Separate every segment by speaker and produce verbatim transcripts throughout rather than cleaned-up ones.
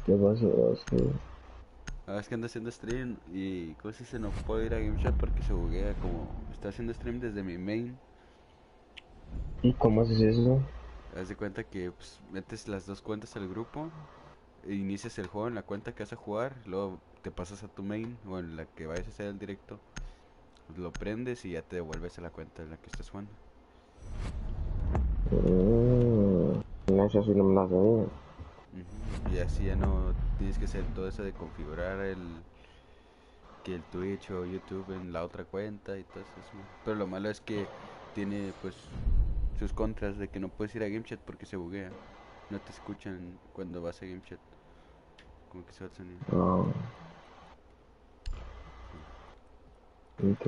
Speaker 1: ¿Qué pasó? Sí.
Speaker 2: Ah, es que ando haciendo stream y cosas se no puedo ir a GameChat porque se buguea como está haciendo stream desde mi main.
Speaker 1: ¿Y cómo haces eso?
Speaker 2: Haz de cuenta que pues, metes las dos cuentas al grupo e inicias el juego en la cuenta que vas a jugar, luego te pasas a tu main o en la que vayas a hacer el directo, pues, lo prendes y ya te devuelves a la cuenta en la que estás jugando.
Speaker 1: Mm, no, eso sí no me la sabía.
Speaker 2: Ujú. Y así ya no tienes que hacer todo eso de configurar el que el Twitch o YouTube en la otra cuenta y todo eso. Pero lo malo es que tiene pues sus contras de que no puedes ir a GameChat porque se buguea. No te escuchan cuando vas a GameChat. Como que se va el sonido.
Speaker 1: Ah, ok.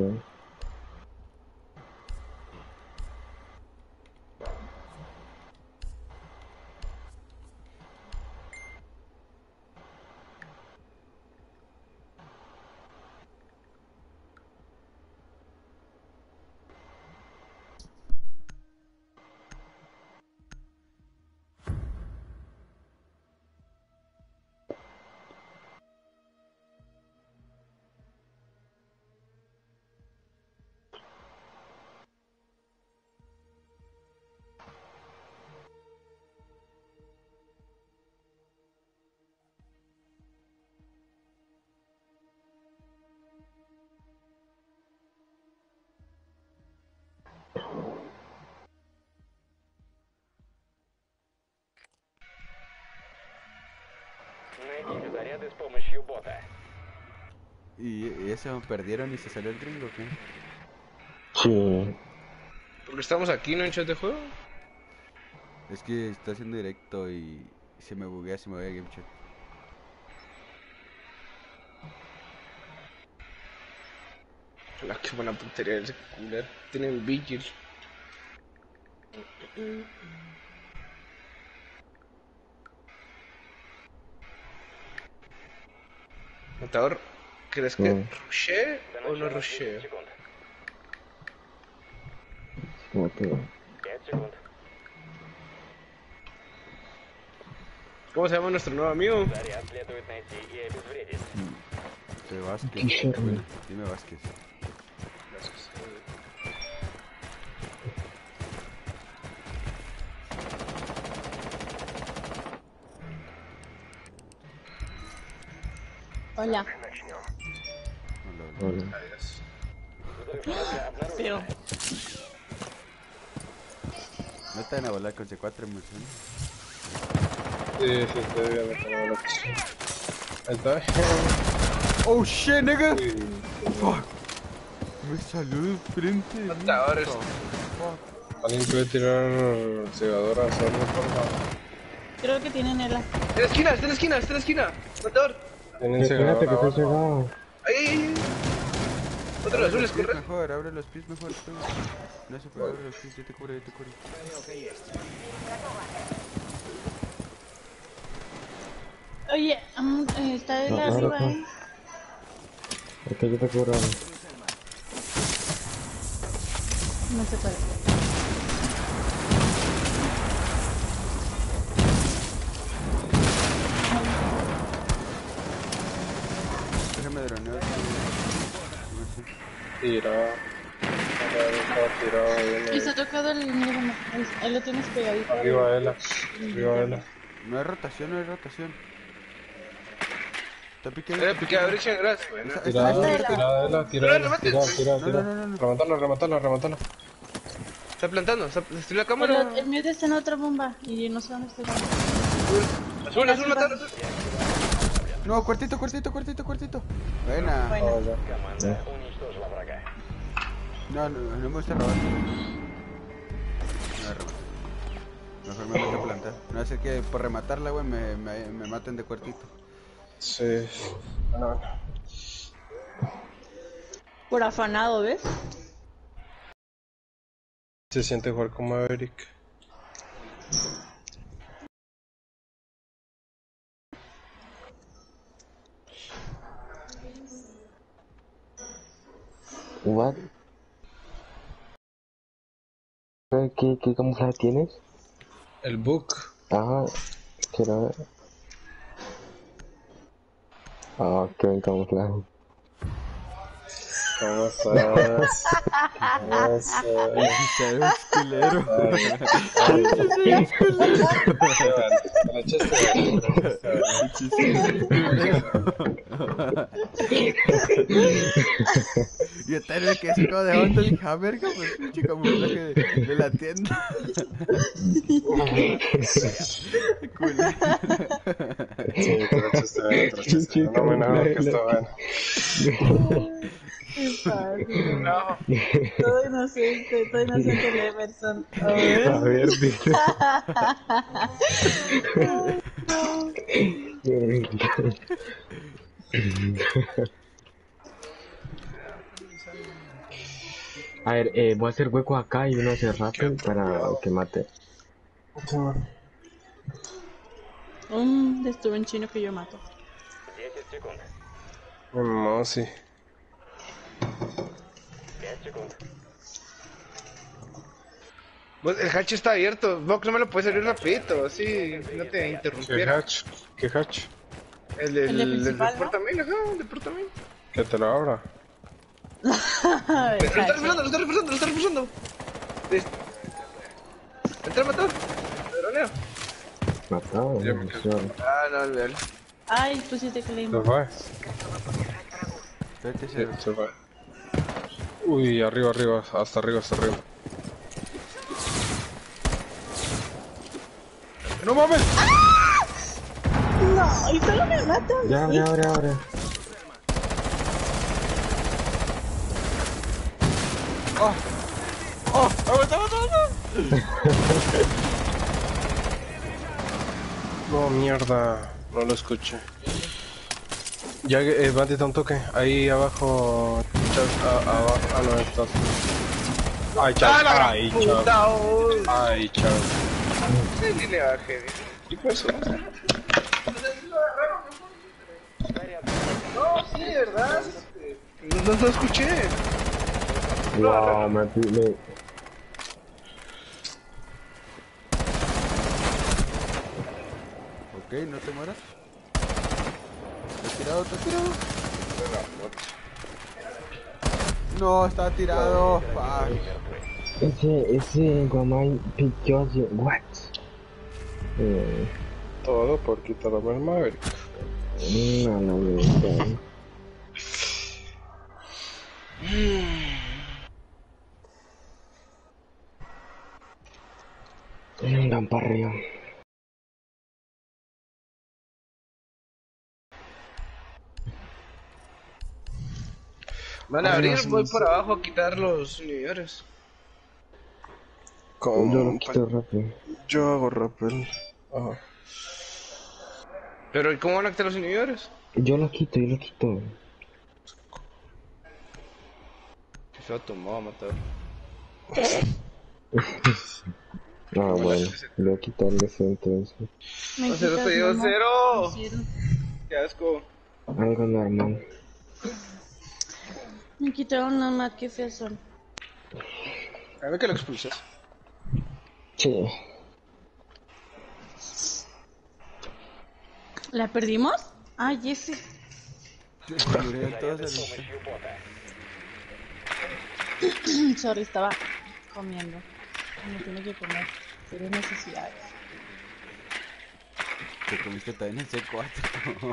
Speaker 3: Найдите заряды с помощью бота.
Speaker 2: ¿Y, y eso perdieron y se salió el gringo o qué?
Speaker 1: Sí.
Speaker 4: Porque estamos aquí, ¿no? En chat de juego.
Speaker 2: Es que está haciendo directo y se me buguea si me voy a GameChat.
Speaker 4: La que buena puntería ese culero. Tienen Vigil. Matador, ¿crees que
Speaker 1: Mm,
Speaker 4: rushee
Speaker 3: До
Speaker 4: o no
Speaker 3: начала десять
Speaker 4: rushee?
Speaker 3: секунд.
Speaker 1: como que...
Speaker 3: пять секунд.
Speaker 4: ¿Cómo se llama nuestro nuevo amigo?
Speaker 3: Заряд следует найти и обезвредить.
Speaker 2: De Vázquez.
Speaker 1: Guillermo.
Speaker 2: Bueno, dime Vázquez.
Speaker 5: Hola.
Speaker 2: Hola, hola.
Speaker 1: Hola.
Speaker 4: Adiós.
Speaker 3: Взрывчатка
Speaker 5: Feo.
Speaker 3: обнаружена.
Speaker 2: No te van a volar con C cuatro emulsión.
Speaker 4: Sí, sí, estoy viendo cómo lo que sí. Ahí está.
Speaker 2: Oh shit, nigga!
Speaker 4: Uy,
Speaker 2: Fuck. Me salió de frente.
Speaker 4: Matadores.
Speaker 2: What the fuck?
Speaker 4: Alguien puede tirar cegadora a hacerlo, por favor.
Speaker 5: Creo que tienen el...
Speaker 4: ¡En la esquina! ¡Está en la esquina! ¡Está en la esquina! ¡Matador! Tienen
Speaker 1: Espérate que
Speaker 4: cegadora
Speaker 1: estoy
Speaker 4: abajo.
Speaker 1: llegado.
Speaker 4: ¡Ay, ay, ay! Otro
Speaker 2: Abre
Speaker 4: azul,
Speaker 2: los
Speaker 4: es
Speaker 2: pies
Speaker 4: corre.
Speaker 2: mejor, abre los pies mejor. Tú. No se puede, abre los pies, yo te cubro, yo te cubro.
Speaker 5: Oye, am- eh, está él
Speaker 1: No, ahora
Speaker 5: arriba,
Speaker 1: acá.
Speaker 5: ¿eh?
Speaker 1: Es que yo te cubro.
Speaker 5: No se puede.
Speaker 2: Déjame droneo.
Speaker 4: Tirado. Está tirado
Speaker 5: Y se
Speaker 4: bien.
Speaker 5: ha tocado el micrófono. Ahí, ahí lo tienes pegadito.
Speaker 4: Arriba Ela. Arriba Ela.
Speaker 2: No hay rotación, no hay rotación. Está pique ahí.
Speaker 4: Eh, picada brecha en gras.
Speaker 2: Esa, esta,
Speaker 4: Tirada,
Speaker 2: esta,
Speaker 5: Falta de
Speaker 2: esta.
Speaker 5: la...
Speaker 4: tirada Ela,
Speaker 2: No,
Speaker 4: tirada Ela.
Speaker 3: remate.
Speaker 4: Tirada, tirada,
Speaker 2: no,
Speaker 4: tirada.
Speaker 2: no, no. no.
Speaker 4: Rematalo, rematalo, rematalo. Está plantando, está, estoy la cámara.
Speaker 5: Pero el mío está en otra bomba y no sé dónde estoy.
Speaker 4: Azul, azul,
Speaker 5: Arriba.
Speaker 4: matalo, azul.
Speaker 2: No, cuartito, cuartito, cuartito, cuartito. Buena.
Speaker 5: Bueno.
Speaker 3: Команда уничтожила врага.
Speaker 2: No, no, no me gusta robar. No voy a rematar. Mejor me meto a plantar. No hace que por rematarla, güey, me, me, me maten de cuartito.
Speaker 4: Sí. No, no.
Speaker 5: Por afanado, ¿ves?
Speaker 4: Se siente jugar como Maverick.
Speaker 1: What? ¿Qué, qué camuflaje tienes?
Speaker 4: El book.
Speaker 1: Ajá. Quiero ver. Ah, qué buen camuflaje.
Speaker 4: ¿Cómo estás? ¿Cómo estás?
Speaker 2: Sabes, culero.
Speaker 4: Ay, ay. Te la echaste, te la echaste.
Speaker 2: Yo también me quedé así como de onda, dije, ah, verga, pues pinche camuflaje de, de la tienda. Culero.
Speaker 4: Sí, te la echaste, te la echaste. No me nada que está bueno.
Speaker 5: Qué fácil.
Speaker 4: No.
Speaker 5: Todo inocente, todo inocente el Emerson. A ver.
Speaker 1: A ver, dice. A ver, eh, voy a hacer hueco acá y uno hace rápido para que mate.
Speaker 5: Un estuve en chino que yo mato.
Speaker 3: десять секунд.
Speaker 4: No, sí.
Speaker 3: пять секунд.
Speaker 4: Pues el hatch está abierto. Vox, no me lo puedes abrir rapidito, así no te
Speaker 6: ¿Qué
Speaker 4: interrumpiera.
Speaker 6: hatch? ¿Qué hatch?
Speaker 4: El del
Speaker 5: El de
Speaker 4: el,
Speaker 5: principal, ¿no?
Speaker 4: portamín, ajá, el de portamín.
Speaker 6: Que te lo abra.
Speaker 4: Lo está refresando, lo está refresando, lo está refresando. Entra a matar. Ladroneo.
Speaker 1: Matado,
Speaker 6: Ya
Speaker 1: no,
Speaker 6: me quedé.
Speaker 1: solo.
Speaker 4: Ah, no, olvídalo.
Speaker 5: Ay, pusiste
Speaker 6: Se
Speaker 5: Claymore.
Speaker 6: fue.
Speaker 2: Espérate,
Speaker 6: Sí,
Speaker 2: se...
Speaker 6: se fue. Uy, arriba, arriba, hasta arriba, hasta arriba. ¡No mames!
Speaker 5: No, y solo me matan.
Speaker 1: Ya, abre, abre, abre.
Speaker 2: ¡Oh! ¡Aguanta, aguanta, aguanta!
Speaker 6: No, mierda. No lo escuché. Ya, eh, bandita, un toque. Ahí abajo. Chas, a- abajo. Ah, no, estás. Ay, chas. Ay, chas.
Speaker 4: Puta, oh.
Speaker 6: Ay, chas.
Speaker 4: Sí, ni le bajé. ¿Qué pasó? No, sí, de verdad. No, no, no escuché.
Speaker 1: Wow, me, me,
Speaker 2: Ok, no te mueras. ¿Estás tirado? ¿Estás tirado? No, está tirado. Fuck.
Speaker 1: ese, ese Guamay pichó así, what? Eh,
Speaker 6: Todo por quitarme el Maverick.
Speaker 1: no, no me gusta. Van para arriba.
Speaker 4: Van a abrir, voy por abajo a quitar los inhibidores.
Speaker 1: Yo lo
Speaker 6: Como
Speaker 1: quito rápido.
Speaker 6: yo hago rappel. Ajá.
Speaker 4: Pero ¿y cómo van a quitar los inhibidores?
Speaker 1: Yo lo quito, yo lo quito.
Speaker 4: Se va a tomar a matar.
Speaker 1: Ah, bueno, le voy a quitarle ese entonces.
Speaker 5: Me
Speaker 4: No, cero,
Speaker 5: quitas,
Speaker 4: cero,
Speaker 5: mamá.
Speaker 4: cero.
Speaker 5: Cero.
Speaker 4: Qué asco.
Speaker 1: Algo normal.
Speaker 5: Me quitaron la mat, qué feas son.
Speaker 4: A ver que lo expulsas.
Speaker 1: Sí.
Speaker 5: ¿La perdimos? Ay, ese.
Speaker 2: Murieron todos
Speaker 3: С
Speaker 2: el...
Speaker 3: помощью бота.
Speaker 5: Sorry, estaba comiendo. Me tiene que comer. Pero necesidades.
Speaker 2: Te comiste también el C cuatro.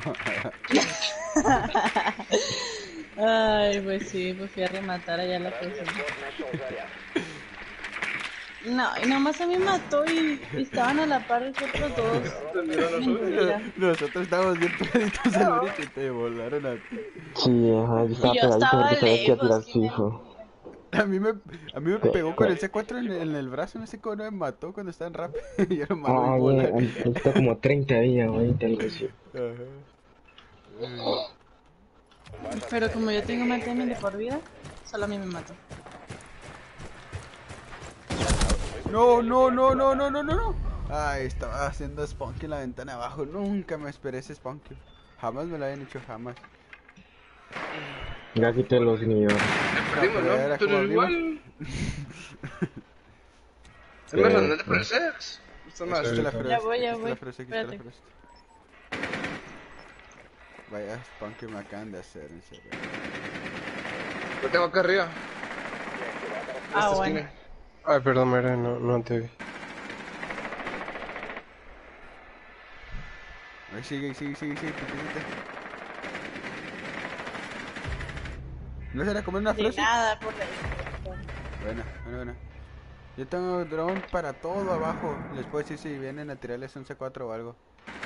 Speaker 5: Ay, pues sí, pues fui a rematar allá la cosa.
Speaker 3: Бот нашел заряд.
Speaker 5: No, y nomás a mí mató y, y estaban a la par de otros dos. Mentira.
Speaker 2: Nosotros estábamos bien pegaditos al ahorita y te volaron a ti.
Speaker 1: Sí, ajá, yo estaba
Speaker 5: Y yo
Speaker 1: pegadito
Speaker 5: estaba
Speaker 1: porque sabía que iba a tirar
Speaker 5: lejos, y me-
Speaker 1: fijo.
Speaker 2: A mí me, a mí me pegó con el C cuatro en, en el brazo, no sé cómo no me mató cuando estaba en rap. Y yo nomás lo
Speaker 1: Ah,
Speaker 2: vi
Speaker 1: güey,
Speaker 2: volar.
Speaker 1: está como treinta días, güey, algo así.
Speaker 2: Ajá.
Speaker 5: Pero como yo tengo mantenimiento de por vida, solo a mí me mató.
Speaker 2: No, no, no, no, no, no, no, no. Ay, estaba haciendo spunk en la ventana abajo. Nunca me esperé ese spunk. Jamás me lo habían hecho, jamás.
Speaker 1: Ya quité los inhibidores.
Speaker 4: Perdimos,
Speaker 2: pero
Speaker 4: ¿no?
Speaker 2: era
Speaker 4: Pero
Speaker 2: como
Speaker 4: igual. Es
Speaker 1: Sí,
Speaker 4: más, no te
Speaker 1: pues.
Speaker 4: pareces. Esto más.
Speaker 2: Aquí está la
Speaker 6: Ya
Speaker 2: fresa,
Speaker 5: voy, ya
Speaker 2: aquí está
Speaker 5: voy.
Speaker 2: la fresa, aquí está la
Speaker 5: Espérate.
Speaker 2: fresa. Vaya spam que me acaban de hacer, en serio.
Speaker 4: Lo tengo acá arriba.
Speaker 5: Ah,
Speaker 4: Esta
Speaker 5: bueno.
Speaker 4: esquina.
Speaker 6: Ay, perdón, Mere, no, no te vi.
Speaker 2: Ahí sigue, sigue, sigue, sigue, putita. ¿No será comer una
Speaker 5: De
Speaker 2: fresa?
Speaker 5: nada por la...
Speaker 2: Bueno, bueno, bueno. Yo tengo drone para todo abajo. Les puedo decir si vienen a tirarles un C cuatro o algo.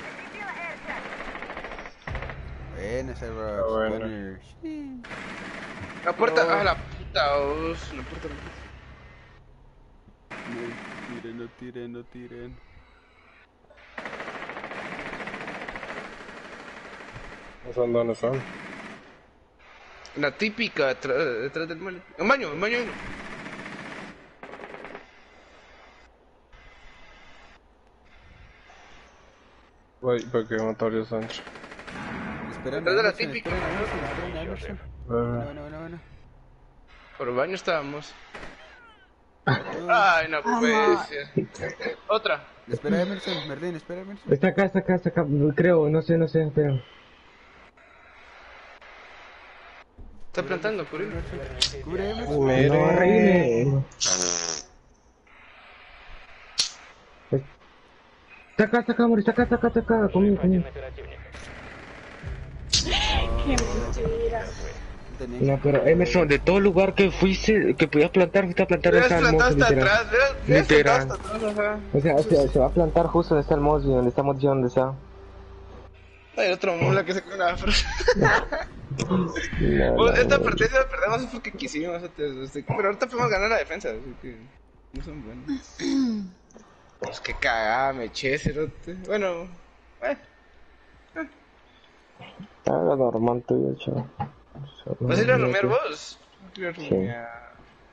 Speaker 2: Buena, Cyber.
Speaker 6: Ah, bueno.
Speaker 2: Spawner. Sí.
Speaker 4: La puerta,
Speaker 2: No.
Speaker 4: ah, la puta, os, la puerta, la puerta.
Speaker 2: No tiren, no tiren, no tiren.
Speaker 6: No son dónde son.
Speaker 4: La típica, detrás, detrás del baño. Un baño, un baño.
Speaker 6: Voy, porque Motorio Sánchez.
Speaker 2: Esperen,
Speaker 4: Detrás de la
Speaker 2: Emerson,
Speaker 4: típica.
Speaker 2: esperen, Emerson, esperen, Emerson. Bueno, bueno, bueno, bueno.
Speaker 4: Por el baño estábamos. Ay, no
Speaker 5: Ah,
Speaker 4: puede
Speaker 5: no.
Speaker 4: ser. Otra.
Speaker 2: Espera, Emerson, Merlin, espera, Emerson.
Speaker 1: Está acá, está acá, está acá, creo, no sé, no sé, espera.
Speaker 4: Está plantando, Curín.
Speaker 2: Cubre, Emerson.
Speaker 6: Mere.
Speaker 1: No, reine. Está acá, está acá, amor, está acá, está acá, está acá, conmigo, conmigo.
Speaker 3: Оперативник.
Speaker 5: Qué mentira.
Speaker 2: Tenía
Speaker 1: No, pero Emerson, de todo lugar que fuiste, que podías plantar, fuiste a plantar
Speaker 4: Hubieras
Speaker 1: donde está el
Speaker 4: plantado
Speaker 1: mozo,
Speaker 4: hasta
Speaker 1: literal.
Speaker 4: atrás, hubieras- hubieras
Speaker 1: Literal.
Speaker 4: plantado hasta atrás, ajá.
Speaker 1: O sea, o sea, se va a plantar justo donde está el mozo y donde estamos yo, donde está.
Speaker 4: Hay otro mula que se come la fresa.
Speaker 1: No,
Speaker 4: Pues,
Speaker 1: no,
Speaker 4: esta
Speaker 1: no.
Speaker 4: partida la perdemos porque quisimos, este, este, pero ahorita podemos ganar la defensa, así que no son buenos. Pues qué cagada, me eché, cerote. Bueno, eh,
Speaker 1: Está normal tuyo, chaval.
Speaker 4: ¿vas a ir a rumear vos? No quiero rumear.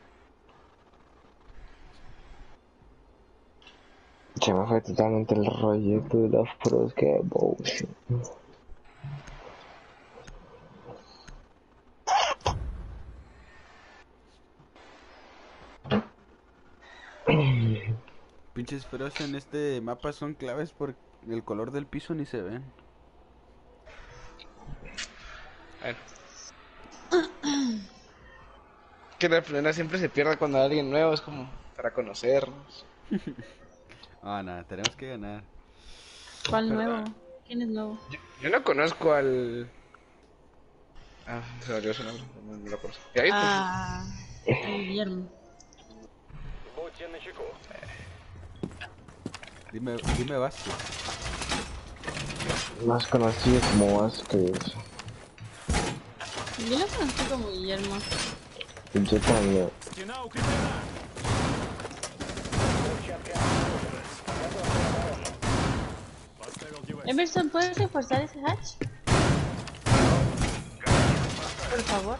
Speaker 1: Se me fue totalmente el rollito de las pros, que bullshit.
Speaker 2: Pinches feroz en este mapa son claves por el color del piso ni se ven.
Speaker 4: Bueno. Que la primera siempre se pierde cuando hay alguien nuevo, es como para conocernos.
Speaker 2: Ah, nada, tenemos que ganar.
Speaker 5: ¿Cuál nuevo? ¿Quién es nuevo?
Speaker 4: Yo no conozco al... Ah, se valió su nombre, no me lo conozco. Y ahí está.
Speaker 5: Ah, Guillermo.
Speaker 3: Будьте начеку.
Speaker 2: Dime, dime Vázquez.
Speaker 1: Más conocido como Vázquez.
Speaker 5: Yo lo conocí como Guillermo.
Speaker 1: Yo también.
Speaker 5: Emerson, ¿puedes reforzar ese hatch? Por favor.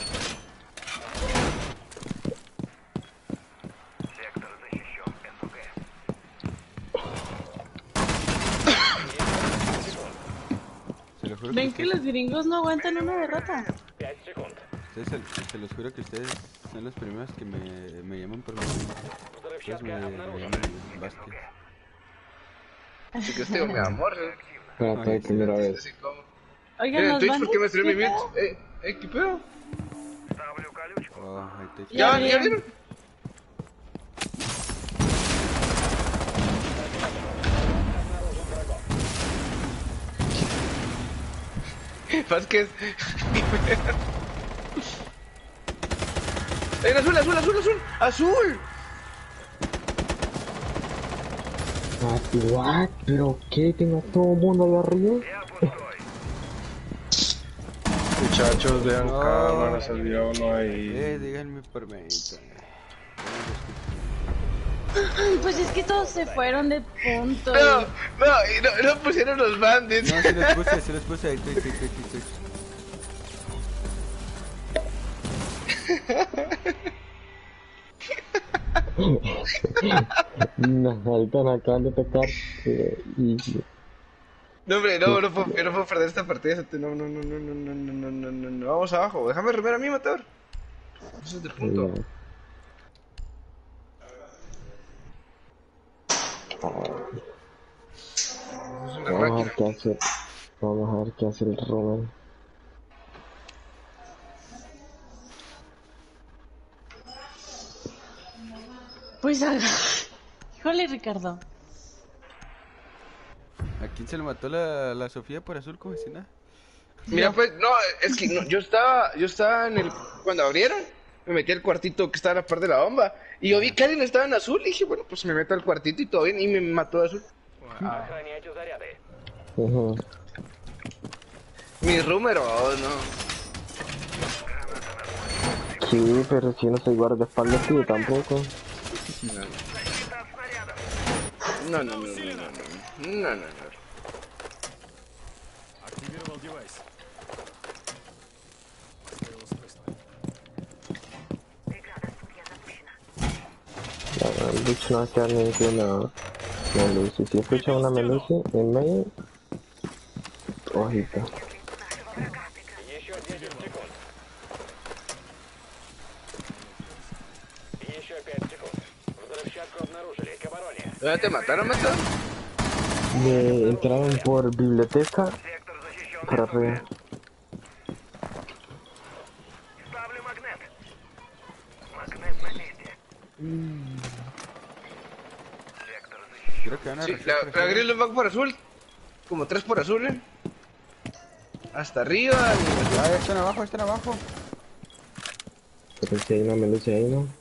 Speaker 2: Se lo juro
Speaker 5: ¿Ven que
Speaker 2: ustedes-
Speaker 5: los gringos no aguantan una derrota?
Speaker 3: пять секунд.
Speaker 2: ustedes se, se los juro que ustedes son los primeros que me, me llaman por mi nombre. Ustedes me,
Speaker 3: Взрывчатка
Speaker 2: me
Speaker 3: обнаружена.
Speaker 2: llaman Vázquez.
Speaker 4: Así que este mi amor. ¿eh?
Speaker 1: Espérate,
Speaker 2: Ay,
Speaker 1: primera vez.
Speaker 4: Así como...
Speaker 5: Oigan,
Speaker 4: Eh,
Speaker 5: los
Speaker 4: Twitch, ¿por qué me
Speaker 5: bandos,
Speaker 4: salió mi
Speaker 5: ¿qué
Speaker 4: beat?
Speaker 5: pedo?
Speaker 4: Eh, eh, ¿qué pedo?
Speaker 2: Oh, ahí te
Speaker 5: Ya
Speaker 4: ¿Ya, ya
Speaker 5: vieron.
Speaker 4: vieron? Vázquez. ¡Eh, azul, azul, azul, azul! ¡Azul!
Speaker 1: What? What? ¿Pero qué? ¿Tengo a todo el mundo ahí arriba?
Speaker 6: Muchachos, vean
Speaker 2: No.
Speaker 6: cámaras, el video no
Speaker 2: Eh,
Speaker 6: hay.
Speaker 2: díganme permita.
Speaker 5: Pues es que todos se fueron de punto.
Speaker 4: No,
Speaker 5: y-
Speaker 4: no, y no, no pusieron los bandits.
Speaker 2: No, se los puse, se los puse ahí, Twitch, Twitch, Twitch, Twitch.
Speaker 1: No, ahorita me acaban de tocar. eh, y...
Speaker 4: No, hombre, no, no puedo, yo no puedo perder esta partida. No, no, no, no, no, no, no, no, no, no, no. Vamos abajo, déjame rever a mí, matador. Eso es de punto.
Speaker 1: No.
Speaker 4: Eso es una
Speaker 1: Vamos a
Speaker 4: máquina.
Speaker 1: ver qué hacer. Vamos a ver qué hace el Rubén.
Speaker 5: Pues haga. Híjole, Ricardo.
Speaker 2: ¿A quién se le mató la, la Sofía por azul como si nada?
Speaker 4: Mira, pues, no, es que no, yo estaba, yo estaba en el, cuando abrieron, me metí al cuartito que estaba a la par de la bomba, y yo vi que alguien estaba en azul, y dije, bueno, pues me meto al cuartito y todo bien, y me mató de azul.
Speaker 3: Охраняйте заряды.
Speaker 1: Ujú.
Speaker 4: Mi número, oh, no.
Speaker 1: Sí, pero si no soy guardaespaldas, tío, tampoco.
Speaker 4: No, no, no, no, no, no, no, no, no, no.
Speaker 7: Активировал девайс. Поставил устройство.
Speaker 1: La Butch no va a quedar ninguna Melusi. Si escucha una Melusi en medio, ojito.
Speaker 3: Еще десять секунд. Еще пять секунд. Взрывчатку обнаружили. К обороне.
Speaker 4: ¿Dónde te mataron, Mato?
Speaker 1: Me entraron por biblioteca
Speaker 3: Сектор защищен.
Speaker 1: para arriba.
Speaker 3: Ставлю магнит. Магнит на месте. Сектор защищен.
Speaker 2: Creo que van a
Speaker 4: Sí,
Speaker 2: regresar
Speaker 4: la,
Speaker 2: por
Speaker 4: la
Speaker 2: azul.
Speaker 4: Grillos van por azul, como tres por azul, ¿eh? Hasta arriba, y-
Speaker 2: Ah, están abajo, están abajo.
Speaker 1: Pero si hay una Melusi ahí, ¿no?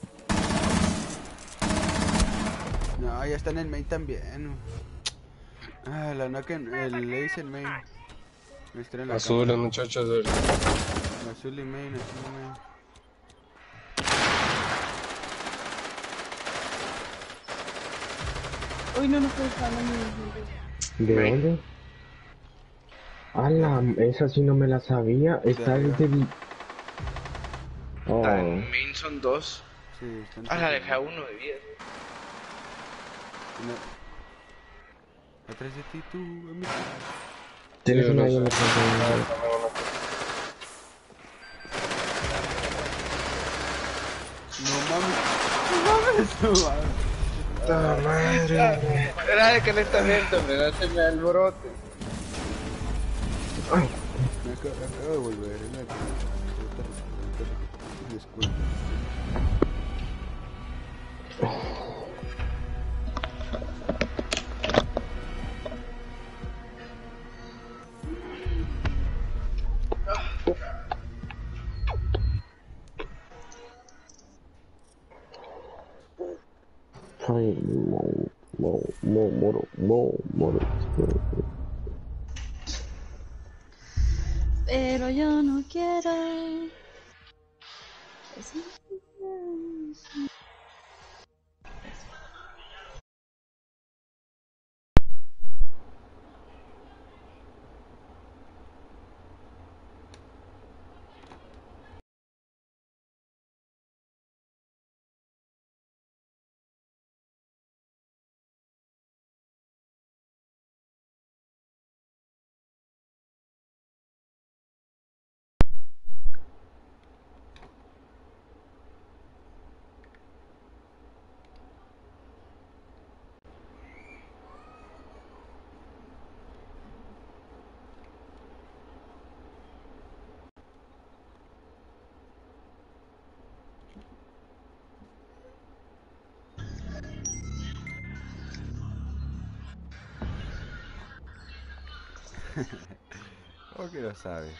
Speaker 2: No, ya están en main también. Ah, la knock en el ace en main. Están en la
Speaker 6: Azules, muchachos. de-
Speaker 2: cama. Azul y main, azul y main.
Speaker 5: Uy, no, no estoy usando mi...
Speaker 1: ¿De dónde? ¡Hala! Esa sí no me la sabía. Está
Speaker 2: arriba.
Speaker 1: desde... vi- Oh.
Speaker 4: Ah, en main son dos.
Speaker 2: Sí, están.
Speaker 4: Ah, la deja uno de vida.
Speaker 2: Una- Atrás de ti, tú, amigo.
Speaker 1: Tienes
Speaker 6: Sí,
Speaker 1: una
Speaker 6: no
Speaker 1: ahí
Speaker 6: sé.
Speaker 1: en la pantalla.
Speaker 2: No mames. No mames, no mames.
Speaker 6: ¡Puta madre!
Speaker 4: Era de calentamiento, hombre, no se me alborote.
Speaker 2: Me acabo, me acabo de volver. eh, me acabo de- Disculpa.
Speaker 1: Ay, mo, mo, mo, moro, mo, moro.
Speaker 5: Pero yo no quiero...
Speaker 2: ¿Cómo que lo sabes?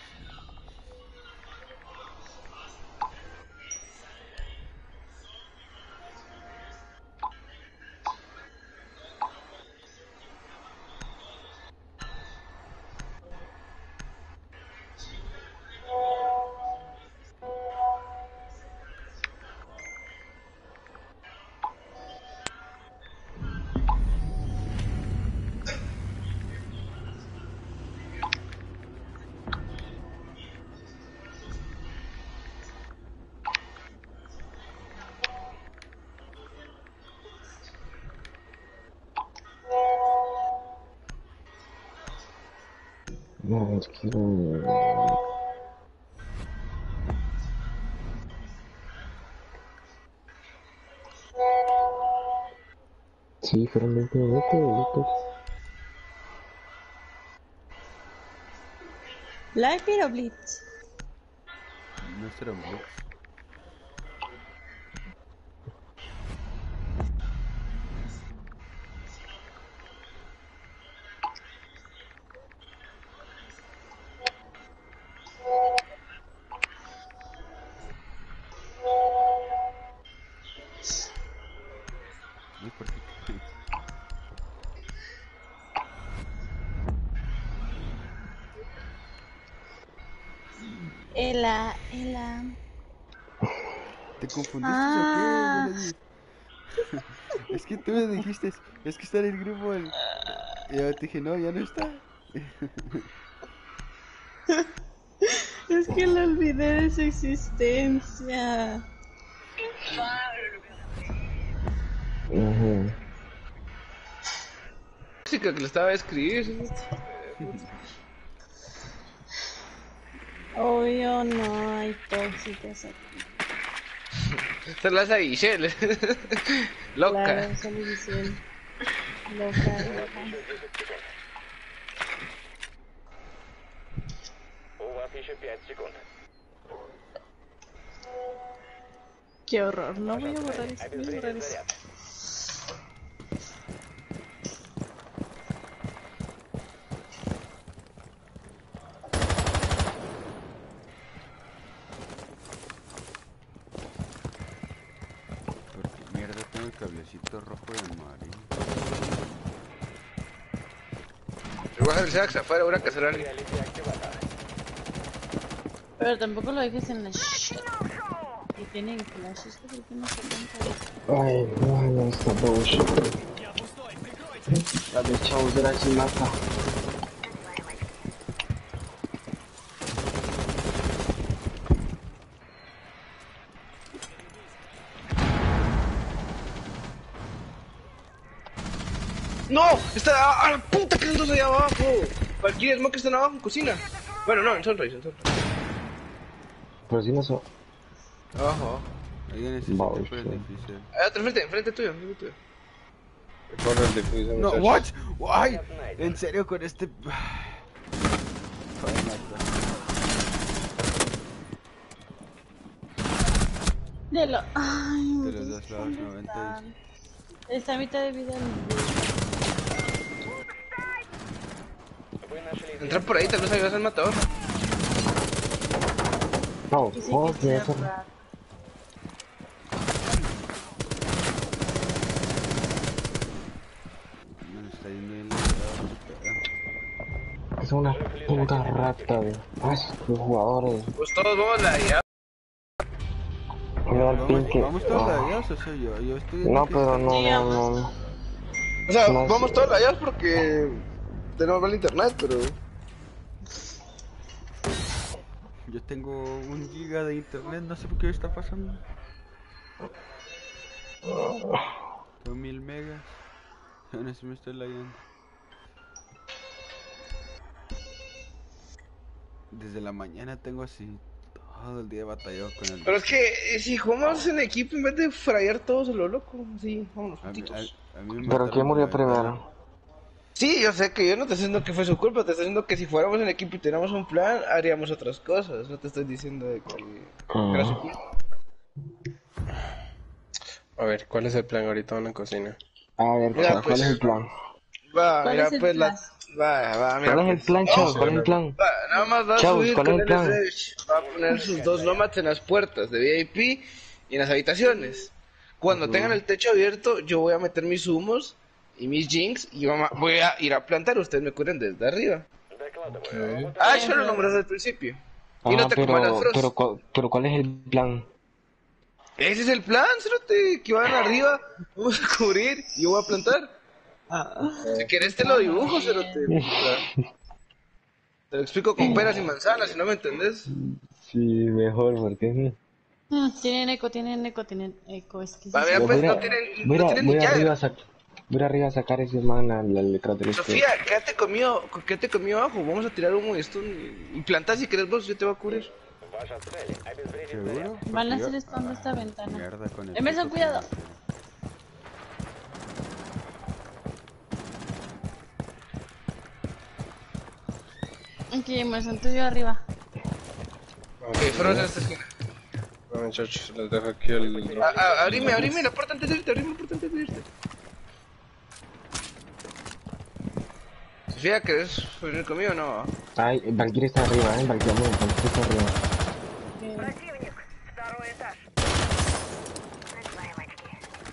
Speaker 1: No, es que... Sí, fueron veinte minutos, minutos.
Speaker 5: Live o Blitz.
Speaker 2: No será un Blitz. Uy, ¿por qué?
Speaker 5: Ela, Ela.
Speaker 2: ¿Te confundiste
Speaker 5: Ah.
Speaker 2: o qué, Melody? Es que tú me dijiste, es que está en el grupo el... Y yo te dije, no, ya no está.
Speaker 5: Es que lo olvidé de su existencia.
Speaker 1: Ujú.
Speaker 4: Música que le estaba a escribir.
Speaker 5: Obvio no hay tóxicas aquí.
Speaker 4: Se las a Michelle. Loca.
Speaker 5: Claro, solo dicen loca, loca.
Speaker 3: У вас еще пять секунд.
Speaker 5: Qué horror, no voy a borrar eso, voy a borrar
Speaker 3: Обезвредить
Speaker 5: eso.
Speaker 3: заряд.
Speaker 2: Porque mierda tengo el cablecito rojo y amarillo.
Speaker 4: Voy a bajar el sax afuera, voy a cazar a alguien.
Speaker 3: Реалити активатор.
Speaker 5: Pero tampoco lo dejes en la sh... Que tienen flash, es que por qué no se cuenta.
Speaker 1: Ay, no, esta bullshit. La de Chauser así mata.
Speaker 4: ¡No! ¡Está a, a la puta que los dos allá abajo! Valkyrie Smoke están abajo en cocina. Bueno, no, en Sunrise, en Sunrise.
Speaker 1: Pero si no so...
Speaker 4: Abajo.
Speaker 2: Alguien necesita
Speaker 1: Vamos,
Speaker 2: por el
Speaker 1: sí.
Speaker 2: difícil.
Speaker 4: Ah, otra enfrente, enfrente tuyo, enfrente tuyo.
Speaker 6: Corre el difícil.
Speaker 2: No,
Speaker 6: muchacho.
Speaker 2: what? Ay, en serio con este... Joder, mato.
Speaker 5: De lo... Ay,
Speaker 2: De los dos lados, noventa y...
Speaker 5: está a mitad de vida el...
Speaker 3: Вы нашли
Speaker 4: Entrar por ahí, tal vez ayudas al matador.
Speaker 1: No,
Speaker 5: Dice
Speaker 1: fuck,
Speaker 5: que
Speaker 1: me
Speaker 5: sea
Speaker 1: hace...
Speaker 5: raro.
Speaker 2: Me lo está yendo bien la
Speaker 1: Es una puta rata de... Ay, los jugadores.
Speaker 4: Pues todos vamos la ya.
Speaker 1: Me da el
Speaker 2: Vamos,
Speaker 1: pinche...
Speaker 2: vamos todos
Speaker 1: Ah.
Speaker 2: ladeados, o sea, yo, yo estoy... en
Speaker 1: No,
Speaker 2: el que
Speaker 1: pero
Speaker 2: está-
Speaker 1: no, no, no.
Speaker 4: O sea,
Speaker 1: No,
Speaker 4: vamos
Speaker 1: sí.
Speaker 4: todos allá porque tenemos mal internet, pero...
Speaker 2: Yo tengo un giga de internet, no sé por qué está pasando. Tengo mil megas. Aún así me estoy lagueando. Desde la mañana tengo así todo el día batallado con el...
Speaker 4: Pero es que eh, si jugamos en equipo en vez de frayar todos a lo loco, sí, vámonos
Speaker 2: A mí,
Speaker 4: juntitos.
Speaker 2: a- a mí me
Speaker 1: Pero
Speaker 2: mataron
Speaker 1: ¿quién murió
Speaker 2: por la ventana.
Speaker 1: primero?
Speaker 4: Sí, yo sé que yo no te estoy diciendo que fue su culpa, te estoy diciendo que si fuéramos en equipo y teníamos un plan, haríamos otras cosas. No te estoy diciendo de que, que era su culpa.
Speaker 6: A ver, ¿cuál es el plan ahorita en la cocina?
Speaker 1: A ver,
Speaker 4: Mira,
Speaker 1: Chava, ¿cuál
Speaker 4: pues,
Speaker 1: es el plan?
Speaker 4: Va,
Speaker 5: ¿Cuál
Speaker 4: mira,
Speaker 5: es el
Speaker 4: pues
Speaker 5: plan?
Speaker 4: la... Va, va, mira.
Speaker 1: ¿Cuál es el
Speaker 4: pues.
Speaker 1: plan, Chava? ¿Cuál es el plan?
Speaker 4: Va, nada más va a
Speaker 1: Chavos,
Speaker 4: subir
Speaker 1: ¿cuál
Speaker 4: con
Speaker 1: es el
Speaker 4: el
Speaker 1: plan?
Speaker 4: refresh, va a poner sus dos nomads en las puertas de V I P y en las habitaciones. Cuando tengan el techo abierto, yo voy a meter mis humos y mis jinx y vamos a- voy a ir a plantar. Ustedes me cubren desde arriba.
Speaker 3: Докладываю. Робот
Speaker 4: Ah, yo lo nombré desde el principio. Y no
Speaker 1: Ah,
Speaker 4: te coman las
Speaker 1: pero,
Speaker 4: frost.
Speaker 1: pero, cu- pero ¿cuál es el plan?
Speaker 4: Ese es el plan, cerote, que van arriba, vamos a cubrir y yo voy a plantar. Si quieres te lo dibujo, cerote. Te lo explico con peras y manzanas, si no me entendés.
Speaker 1: Sí, mejor, porque...
Speaker 5: Mm, tienen eco, tienen eco, tienen eco, es que
Speaker 4: Va,
Speaker 5: sí,
Speaker 4: mira,
Speaker 5: sí.
Speaker 4: pues
Speaker 1: voy a-
Speaker 4: no tienen,
Speaker 1: voy
Speaker 4: no
Speaker 1: a-
Speaker 4: tienen
Speaker 1: voy
Speaker 4: ni
Speaker 1: arriba
Speaker 4: llave.
Speaker 1: a sac- voy arriba a sacar ese man a la letra tres.
Speaker 4: Sofía, quédate conmigo, quédate conmigo abajo, vamos a tirar humo y esto y plantar si querés vos, yo te voy a cubrir.
Speaker 3: Ваша цель — обезвредить заряд.
Speaker 2: ¿Seguro?
Speaker 5: Van a
Speaker 2: Porque
Speaker 5: hacer
Speaker 2: yo-
Speaker 5: spawn de esta ventana.
Speaker 2: Mierda con el...
Speaker 5: Emerson,
Speaker 2: pico
Speaker 5: cuidado.
Speaker 2: que-
Speaker 5: Aquí, me senté yo arriba.
Speaker 4: Ok, fueron a esta esquina.
Speaker 6: Bueno, muchachos, les dejo aquí el...
Speaker 4: A- a- Abrime, abrime la puerta antes de irte, abrime la puerta antes de irte. Sofía, ¿querés venir conmigo o no?
Speaker 1: Ay, Valkyrie está arriba, eh. Valkyrie, no, Valkyrie está arriba.
Speaker 3: Противник. Второй этаж. Надеваем очки.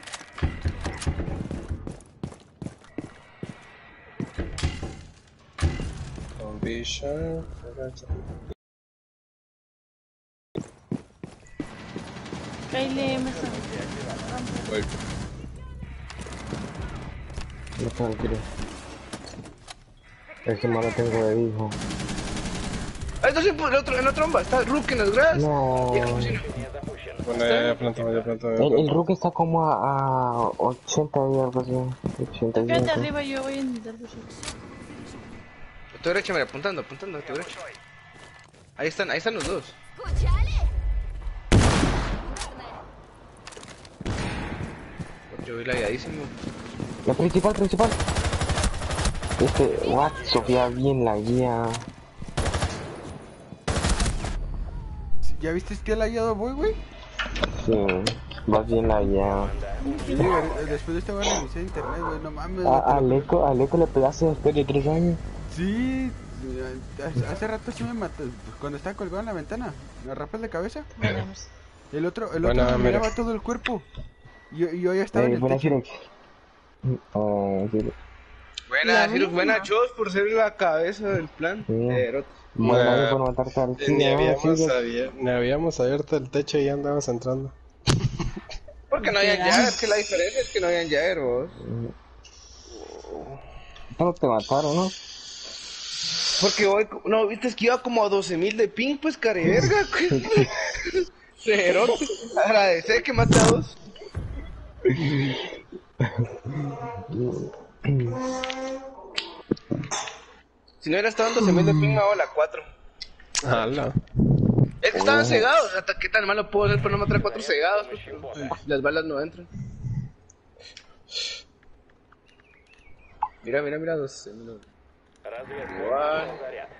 Speaker 6: Don't be shy.
Speaker 5: Kyle, Emerson.
Speaker 6: Voy.
Speaker 1: No está Valkyrie. Ese malo tengo de hijo.
Speaker 4: Ah, entonces en la otra, en la tromba, está Rook en las gradas.
Speaker 1: No.
Speaker 4: Y el cocino.
Speaker 6: Bueno, ya, ya plantamos, ya plantamos.
Speaker 1: El, el Rook está como a, a ochenta y algo así. ochenta y
Speaker 5: Quédate
Speaker 1: cinco.
Speaker 5: arriba, yo voy a intentar pushar.
Speaker 4: A tu derecha, mira, apuntando, apuntando a tu derecha. Ahí están, ahí están los dos. Yo voy lagueadísimo.
Speaker 1: La principal, principal. Este, what, Sofía, bien la guía.
Speaker 2: ¿Ya viste que la guiado voy, güey?
Speaker 1: Sí, vas bien la guía.
Speaker 2: Sí, güey, después de esta voy a revisar internet, güey, no mames.
Speaker 1: A,
Speaker 2: güey, te
Speaker 1: a
Speaker 2: lo-
Speaker 1: Leco, a Leco le pegaste después de tres años.
Speaker 2: Sí, hace- hace rato sí me mató. Cuando estaba colgado en la ventana, me rapas de cabeza.
Speaker 5: Veremos.
Speaker 2: El otro, el
Speaker 6: Bueno,
Speaker 2: otro me
Speaker 6: mira.
Speaker 2: miraba todo el cuerpo. Y yo, y yo ya estaba
Speaker 1: Eh,
Speaker 2: en el
Speaker 1: buena
Speaker 2: techo.
Speaker 1: Firex. Oh, sí.
Speaker 4: Buena,
Speaker 5: La
Speaker 4: Firuk, buena
Speaker 5: misma.
Speaker 4: Chos por ser la cabeza del plan.
Speaker 1: Sí.
Speaker 4: Eh,
Speaker 1: Buena
Speaker 6: Bueno,
Speaker 1: Firex por matarte al
Speaker 6: Ni
Speaker 1: Chile, ¿no?
Speaker 6: habíamos,
Speaker 1: Firex.
Speaker 6: abie- ni habíamos abierto el techo y ya andabas entrando.
Speaker 4: Porque no habían Jagger, es que la diferencia es que no habían Jagger, vos.
Speaker 1: No te mataron, ¿no?
Speaker 4: Porque voy, co- no, viste, es que iba como a doce mil de ping, pues, careverga. Cerote. Agradecer que mate a dos. Si no hubiera estado en doce mil de ping, me hago la cuatro.
Speaker 6: Hala.
Speaker 4: Es que estaban cegados, hasta qué tan malo puedo ser por no matar a cuatro cegados, pues, las balas no entran. Mira, mira, mira, doce mil.
Speaker 3: Разведка.
Speaker 4: Igual.
Speaker 3: Заряд.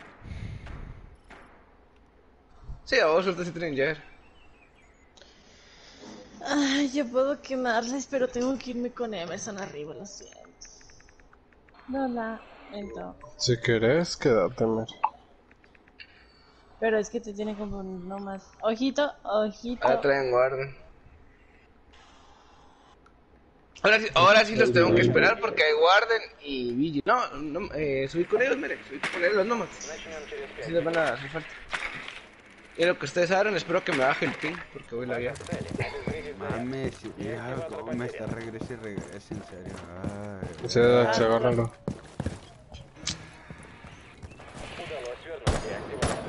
Speaker 4: Sí, a vos suelta si tienen Jagger.
Speaker 5: Ay, yo puedo quemarles, pero tengo que irme con Emerson arriba, lo siento. Lo lamento.
Speaker 6: Si querés, quédate, Mer.
Speaker 5: Pero es que te tiene como no más. Ojito, ojito.
Speaker 4: Ahora traen guardia. Ahora sí, ahora sí los tengo que esperar porque hay Warden y Vigil. No, no, eh, subí con ellos, mire, subí con ellos los nómadas.
Speaker 3: Начнем через пять.
Speaker 4: Así les van a hacer falta. Y lo que ustedes saben, espero que me baje el ping porque voy la guía.
Speaker 3: Цели. Обезвредить цель.
Speaker 2: Mames, sí, ya, cómo me está regrese y regrese, en serio. Ay,
Speaker 6: Se da, se agárralo.
Speaker 3: Удалось вернуть реактиватор.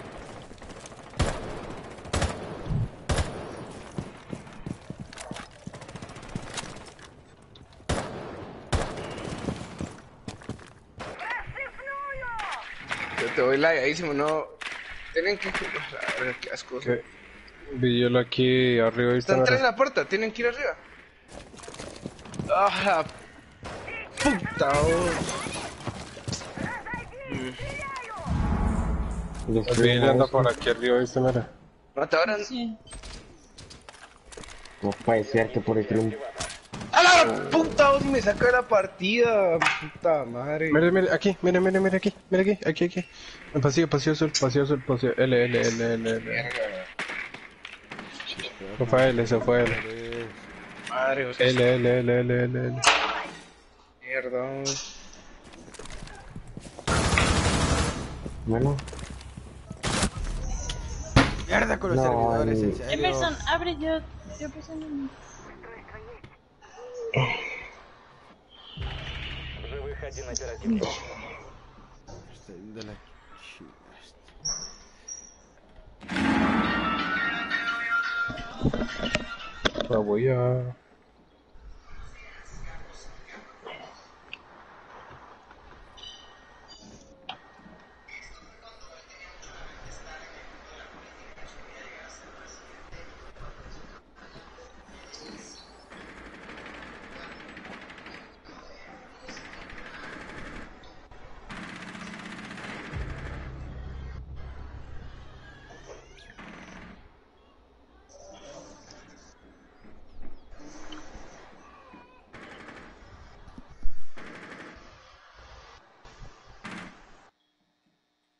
Speaker 4: Yo te voy lagueadísimo, no. Tienen que. A ver, qué asco.
Speaker 6: ¿Qué? Villolo aquí arriba y
Speaker 4: Están
Speaker 6: están
Speaker 4: tres en la puerta, tienen que ir arriba. Ah, la puta, oh.
Speaker 1: Les
Speaker 6: Viene anda
Speaker 1: pedimos-
Speaker 6: por aquí arriba, ¿viste? Mira.
Speaker 4: No te abran.
Speaker 5: Sí.
Speaker 1: No puede ser que por el triunfo.
Speaker 4: ¡A la puta! Oh, si me saca de la partida. Puta madre.
Speaker 6: Mira, mira, aquí, mira, mira, mira aquí, mira aquí, aquí, aquí. El pasillo, pasillo azul, pasillo azul, pasillo. L, L, L, L, L. Se fue L, se fue L.
Speaker 2: eres-
Speaker 4: Madre, o sea,
Speaker 6: L, L, L, L, L, L.
Speaker 4: mierda.
Speaker 1: Bueno,
Speaker 2: Mierda con los
Speaker 1: No,
Speaker 2: servidores, en
Speaker 1: ni-
Speaker 2: serio.
Speaker 5: Emerson, abre yo. Yo puse en
Speaker 3: Живых один оперативник.
Speaker 2: Estoy de la chingada.
Speaker 6: La voy a...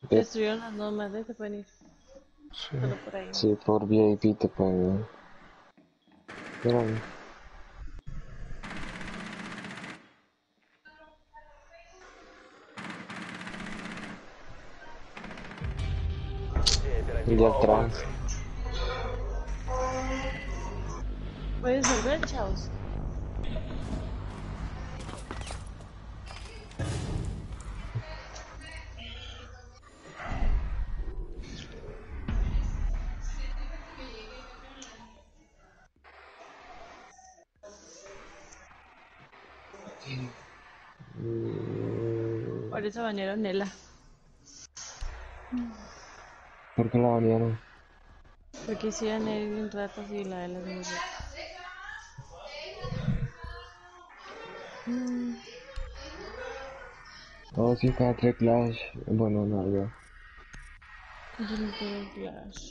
Speaker 5: Destruyeron las nómadas, se pueden ir.
Speaker 6: Sí.
Speaker 5: Solo por ahí.
Speaker 1: Sí, por V I P te pueden ir. Espérame. Ya atrás.
Speaker 5: ¿Puedes volver, chavos? Por eso banearon Nela.
Speaker 1: ¿Por qué la banearon?
Speaker 5: Porque hicieron él bien ratas y la de las mujeres. Mm.
Speaker 1: Oh, sí, cada tres Clash. Bueno, no, ya.
Speaker 5: Yo no tengo Clash.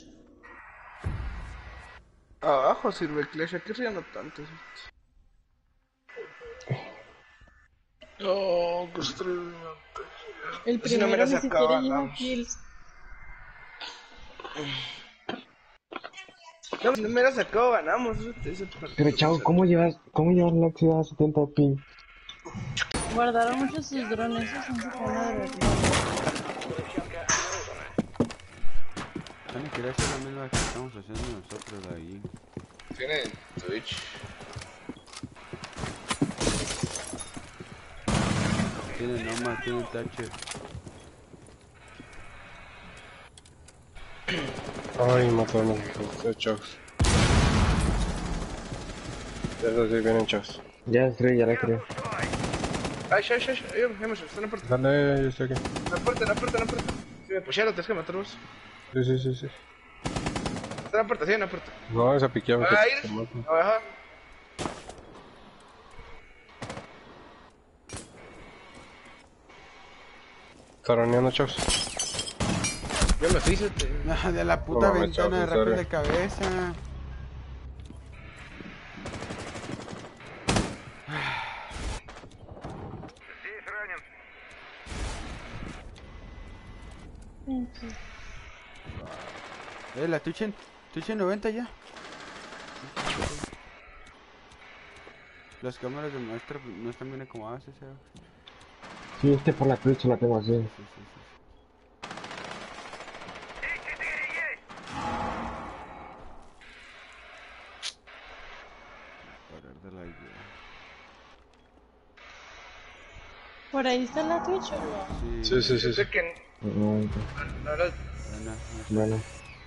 Speaker 4: Abajo sirve el Clash, aquí arriba no tanto. Oh, qué estresante.
Speaker 5: El
Speaker 4: Si no me
Speaker 5: primero
Speaker 4: la
Speaker 5: ni siquiera
Speaker 4: sacaba,
Speaker 5: lleva
Speaker 4: vamos.
Speaker 5: kills.
Speaker 4: No, si no me la sacado, ganamos. Ese, ese
Speaker 1: Pero chavo, ¿cómo llevas, cómo llevas la ciudad a setenta de ping?
Speaker 5: Guardaron mucho sus drones, esos son su forma de verdad.
Speaker 2: También quería hacer la misma que estamos haciendo nosotros ahí.
Speaker 4: Tiene Twitch.
Speaker 2: Tiene nomás, tiene Thatcher.
Speaker 6: Ay, mataron los Chucks. Ya los sí vienen Chucks.
Speaker 1: Ya estrella, ya la creo.
Speaker 4: Ay, ay, ay, ay, ay, ya me está en la puerta.
Speaker 6: Dale, yo estoy aquí.
Speaker 4: En la puerta, en la puerta, en la puerta. Si me pusieron, tienes que matar vos.
Speaker 6: Sí, sí, sí, sí.
Speaker 4: Está en la puerta, sí, en la puerta.
Speaker 6: No, esa piqueaba que
Speaker 4: Ah,
Speaker 6: te
Speaker 4: ir.
Speaker 6: matan.
Speaker 4: Ajá.
Speaker 6: Taraneando Chucks.
Speaker 4: Yo me fui, se te...
Speaker 2: Ah, de la puta
Speaker 6: No mames,
Speaker 2: ventana de
Speaker 6: chavos,
Speaker 2: rápido
Speaker 6: en
Speaker 2: de cabeza. Eh, la Twitch en, Twitch en noventa ya. Las cámaras de maestra no están bien acomodadas, ese.
Speaker 1: Sí, este por la Twitch la tengo así.
Speaker 2: Sí, sí, sí. Parar de la idea.
Speaker 5: ¿Por ahí está la Twitch o no?
Speaker 6: Sí, sí, sí. sí.
Speaker 4: Sé que...
Speaker 1: No,
Speaker 4: Ahora...
Speaker 2: Buena,
Speaker 1: bueno.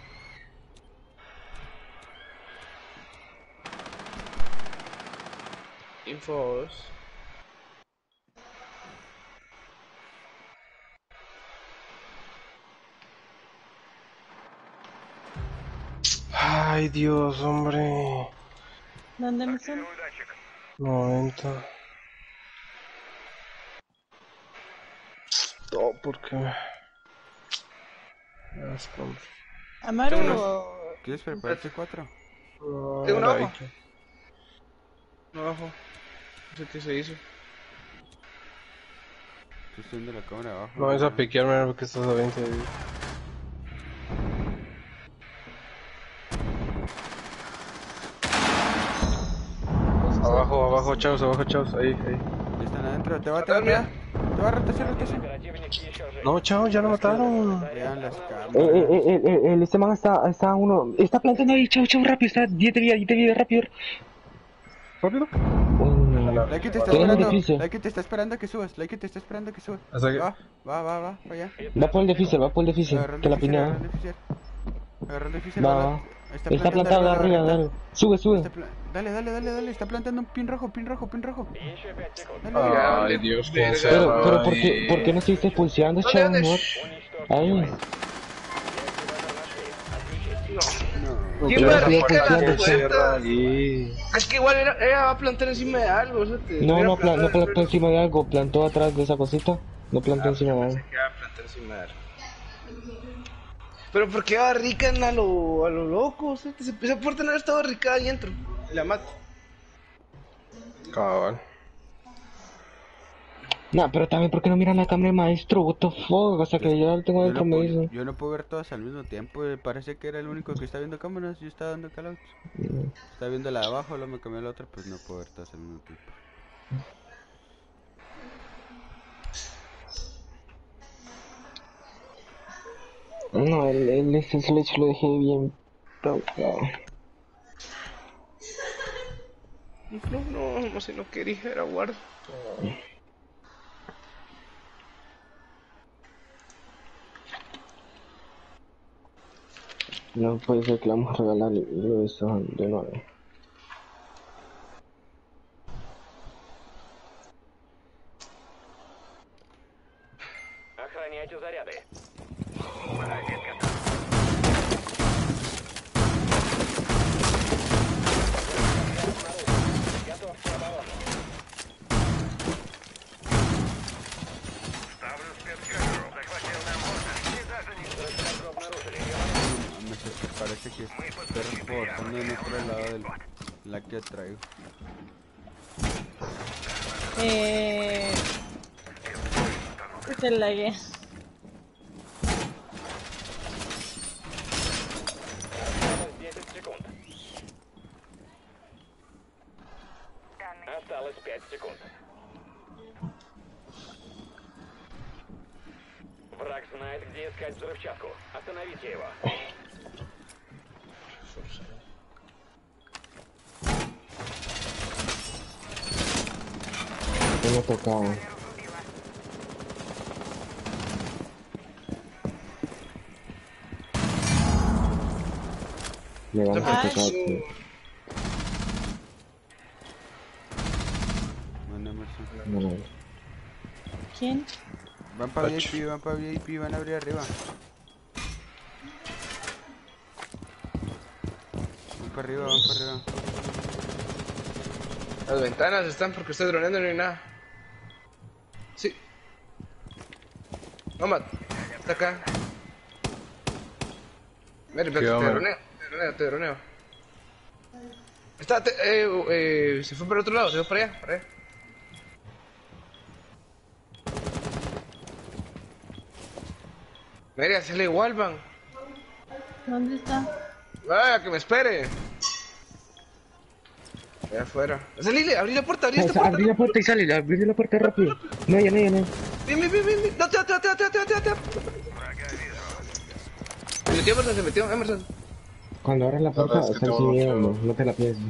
Speaker 4: Infos...
Speaker 6: Ay, Dios, hombre.
Speaker 5: ¿Dónde me están?
Speaker 6: noventa. Oh, ¿por qué? Ya está, hombre.
Speaker 5: ¿Amaru
Speaker 4: Tengo
Speaker 5: o...?
Speaker 2: ¿Quieres prepararte cuatro?
Speaker 6: No,
Speaker 4: Tengo un
Speaker 6: la
Speaker 4: ojo.
Speaker 6: Ike.
Speaker 4: No bajo. No sé qué se hizo.
Speaker 2: Estoy viendo la cámara abajo.
Speaker 6: No vas a piquearme porque estás a veinte de vida. Abajo, abajo, chavos, abajo, chavos. Ahí, ahí.
Speaker 2: Ya están adentro, te va, te va, te va. Te va a rotación, rotación.
Speaker 6: No, chavos, ya lo mataron.
Speaker 2: Vean las
Speaker 1: Eh,
Speaker 2: cámaras.
Speaker 1: eh, eh, eh, eh, el este man está, está uno, está plantando ahí, chau, chau, rápido, está diez de vida, diez de vida, rápido.
Speaker 6: ¿Rápido?
Speaker 1: Mm,
Speaker 2: La que te está
Speaker 1: Tiene un
Speaker 2: esperando,
Speaker 1: edificio.
Speaker 2: la que te está esperando que subas, la que te está esperando que subas.
Speaker 6: Hasta que...
Speaker 2: Va, va, va, va, para allá.
Speaker 1: Va por el difícil, va por el difícil,
Speaker 2: Agarra el
Speaker 1: que la
Speaker 2: difícil, agarra
Speaker 1: piñada.
Speaker 2: el difícil. Agarra el difícil.
Speaker 1: Va,
Speaker 2: va,
Speaker 1: va.
Speaker 2: Está,
Speaker 1: Está plantado
Speaker 2: la
Speaker 1: arriba,
Speaker 2: barrita.
Speaker 1: dale. Sube, sube.
Speaker 2: Está pla- Dale, dale, dale, dale. Está plantando un pin rojo, pin rojo, pin rojo. Dale,
Speaker 6: Ay,
Speaker 2: dale.
Speaker 6: Dios,
Speaker 4: Pero-
Speaker 6: quién
Speaker 1: Pero,
Speaker 6: sabe.
Speaker 1: pero, ¿por qué, por qué no estuviste pulseando,
Speaker 4: ¿Dónde,
Speaker 1: chavo,
Speaker 4: dónde?
Speaker 1: amor? Ahí.
Speaker 2: No.
Speaker 4: ¿Quién
Speaker 1: Yo
Speaker 4: va a
Speaker 1: estoy
Speaker 4: rica
Speaker 1: pulseando,
Speaker 4: la
Speaker 1: chavo.
Speaker 4: puerta?
Speaker 6: Ahí.
Speaker 4: Es que igual era, ella va a plantar encima de algo, ¿sí?
Speaker 1: No, no, pla- no plantó encima de algo, plantó atrás de esa cosita. No plantó encima de algo.
Speaker 4: Que va a plantar encima de algo. Pero ¿por qué va rica a lo, a lo loco? ¿Sí? Se, se puede tener estado rica ahí dentro. Y la mata.
Speaker 6: Cabal.
Speaker 1: No, pero también, ¿por qué no miran la cámara de maestro? What the fuck, hasta que ya lo tengo
Speaker 2: Yo
Speaker 1: dentro
Speaker 2: no,
Speaker 1: me
Speaker 2: puedo,
Speaker 1: dice.
Speaker 2: yo no puedo ver todas al mismo tiempo. eh, Parece que era el único que está viendo cámaras. Yo estaba dando callouts. Estaba viendo la de abajo, luego me cambié a la otra. Pues no puedo ver todas al mismo tiempo.
Speaker 1: No, el, el este Sledge lo dejé bien tocado.
Speaker 4: No, no, no sé, no quería, era guardo.
Speaker 1: No puede ser que le vamos a regalar lo de eso de nuevo.
Speaker 3: Охраняйте заряды. Готов к обороне. Ставлю спецкамеру. Захватил нам можно. И даже не взрывчатку обнаружили.
Speaker 2: Me sé que parece que está reportando en otro lado de la que traigo.
Speaker 5: Eh... Se lagué.
Speaker 3: Осталось десять секунд. Осталось пять секунд. Враг знает, где искать взрывчатку. Остановите его.
Speaker 1: Tengo tocado. Le vamos a
Speaker 5: Ay,
Speaker 1: tocar.
Speaker 5: sí.
Speaker 1: Sí.
Speaker 2: Bueno, Emerson.
Speaker 1: No, no.
Speaker 5: ¿Quién?
Speaker 2: Van para V I P, van para V I P, van a abrir arriba. Van para arriba, van para arriba.
Speaker 4: Las ventanas están porque estoy droneando y no hay nada. Sí. Nomad, está acá. Mira, te, te
Speaker 6: hombre?
Speaker 4: droneo, te droneo, te droneo. Está, te, eh, eh, se fue para otro lado, se fue para allá, para allá. Mira, sale igual, van.
Speaker 5: ¿Dónde está?
Speaker 4: Vaya, que me espere. Allá afuera. Salile, abrí la puerta, abrí esta puerta.
Speaker 1: Abrí la puerta y sale, abrí la puerta rápido. No, ya no, ya no.
Speaker 4: Bien, bien, bien, bien, bien. No, te, te, te, te, te, te, te. Se metió, Emerson, se metió, Emerson.
Speaker 1: Cuando abras la puerta,
Speaker 6: No, es que
Speaker 1: sal
Speaker 6: tengo
Speaker 1: sin miedo,
Speaker 6: mucho-
Speaker 1: no, no te la pienses.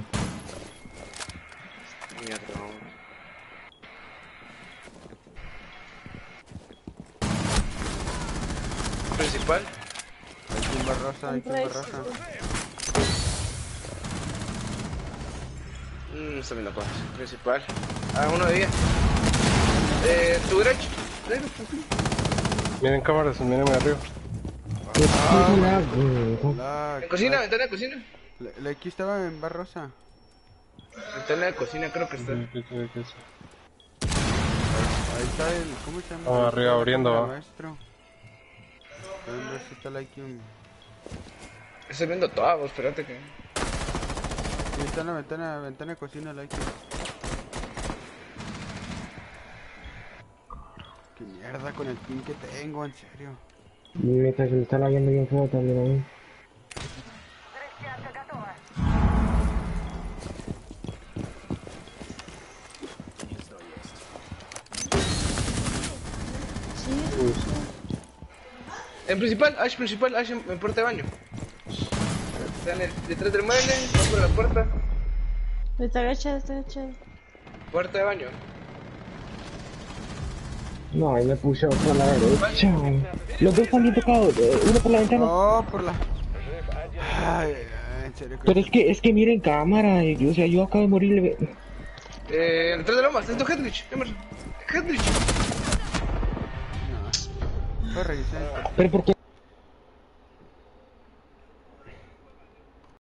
Speaker 4: Mierda, no. Principal.
Speaker 2: Hay tumba rosa, hay tumba rosa.
Speaker 4: Mmm, está viendo cosas. Principal. Ah, uno de día. Eh, tu derecho.
Speaker 6: Miren cámaras, mírenme arriba.
Speaker 1: Ah, la,
Speaker 2: La,
Speaker 4: En cocina, ventana de cocina.
Speaker 2: la, la aquí estaba en bar rosa.
Speaker 4: Ventana de cocina creo que está.
Speaker 2: Ahí está el, ¿cómo se llama?
Speaker 6: Ah,
Speaker 2: Ahí
Speaker 6: arriba
Speaker 2: está la
Speaker 6: abriendo,
Speaker 2: cámara,
Speaker 6: va.
Speaker 2: maestro. Pueden ver si está la I Q.
Speaker 4: Estoy viendo todo, vos, espérate que...
Speaker 2: Sí, está en la ventana, ventana de cocina la I Q. Qué mierda con el pin que tengo, en serio.
Speaker 1: mientras que me está lagueando bien feo también a mí.
Speaker 4: En principal, Ash principal, Ash en, en puerta de baño. Está en el, detrás del mueble, va por la puerta.
Speaker 5: Está agachada, está agachada.
Speaker 4: Puerta de baño.
Speaker 1: No, ahí me puse otro a la derecha. Los dos están bien tocados, eh, uno por la ventana.
Speaker 2: No, por la... Ay, ay, ay, en serio.
Speaker 1: Pero es que, es que miren cámara, eh, o sea, yo acabo de morir. le-
Speaker 4: Eh, detrás de Lomas, está Hedrich, Emerson. Hedrich.
Speaker 2: No. Voy a revisar.
Speaker 1: Pero ¿por qué?